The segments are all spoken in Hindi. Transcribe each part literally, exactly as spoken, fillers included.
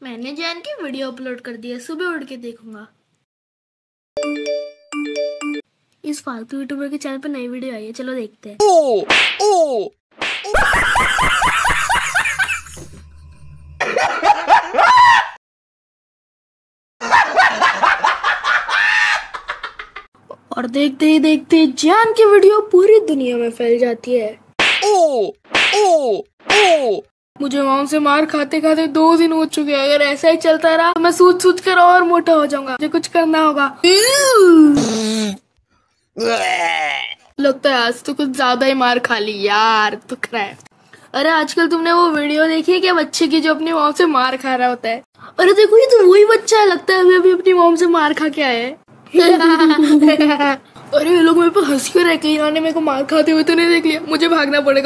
मैंने जैन की वीडियो अपलोड कर दी है, सुबह उठ के देखूंगा। इस फालतू यूट्यूबर के चैनल पर नई वीडियो आई है, चलो देखते हैं। ओ, ओ, और देखते ही देखते जैन की वीडियो पूरी दुनिया में फैल जाती है। ओ, ओ, ओ। मुझे वहाँ से मार खाते खाते दो दिन हो चुके हैं। अगर ऐसा ही चलता रहा तो मैं सूझ सूझ कर और मोटा हो जाऊंगा। मुझे कुछ करना होगा। लगता है आज तो कुछ ज्यादा ही मार खा ली यार, दुख रहा है। अरे आजकल तुमने वो वीडियो देखी है क्या, बच्चे की जो अपनी मॉम से मार खा रहा होता है? अरे देखो ये तो वही बच्चा है, लगता है अभी अभी अपनी मॉम से मार खा के आया है। अरे ये लोग मेरे पे हंस क्यों रहे? कहीं इन्होंने मेरे को मार खाते हुए तो नहीं देख लिया? मुझे भागना पड़ेगा।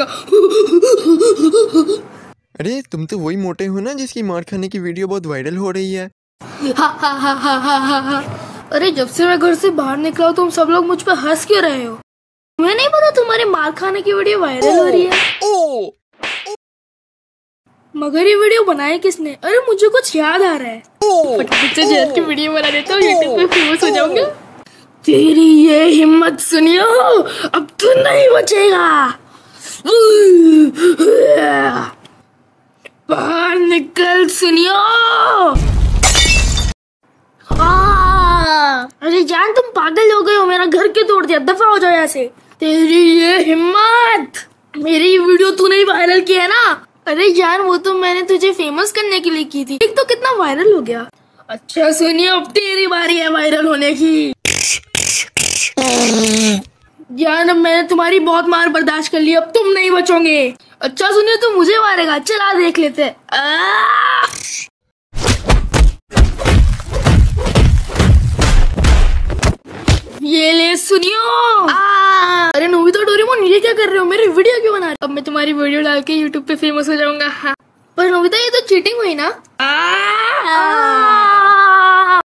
अरे तुम तो वही मोटे हो ना जिसकी मार खाने की वीडियो बहुत वायरल हो रही है। हा, हा, हा, हा, हा, हा, हा। अरे जब से मैं घर से बाहर निकला तुम सब लोग मुझ पे हंस क्यों रहे हो? तुम्हें नहीं पता तुम्हारे मार खाने की वीडियो वायरल हो रही है? ओ, मगर ये वीडियो बनाया किसने? अरे मुझे कुछ याद आ रहा है। फटाफट से जैन की वीडियो बना देता हूँ, यूट्यूब पे फेमस हो जाऊंगा। तेरी ये हिम्मत सुनियो, अब तू नहीं बचेगा। बाहर निकल सुनियो। अरे जान तुम पागल हो गए हो, मेरा घर क्यों तोड़ दिया? दफा हो जाओ यहाँ से। तेरी ये हिम्मत, मेरी वीडियो तूने वायरल की है ना? अरे जान वो तो मैंने तुझे फेमस करने के लिए की थी, एक तो कितना वायरल हो गया। अच्छा सुनिए अब तेरी बारी है वायरल होने की। जान अब मैंने तुम्हारी बहुत मार बर्दाश्त कर ली, अब तुम नहीं बचोगे। अच्छा सुनिए तू मुझे मारेगा, चला देख लेते हैं। ये ले सुनियो। अरे नोबिता डोरेमोन ये क्या कर रहे हो? मेरी वीडियो क्यों बना रहे हो? अब मैं तुम्हारी वीडियो डाल के यूट्यूब पे फेमस हो जाऊंगा। हाँ पर नोबिता ये तो चीटिंग हुई ना। आ, आ,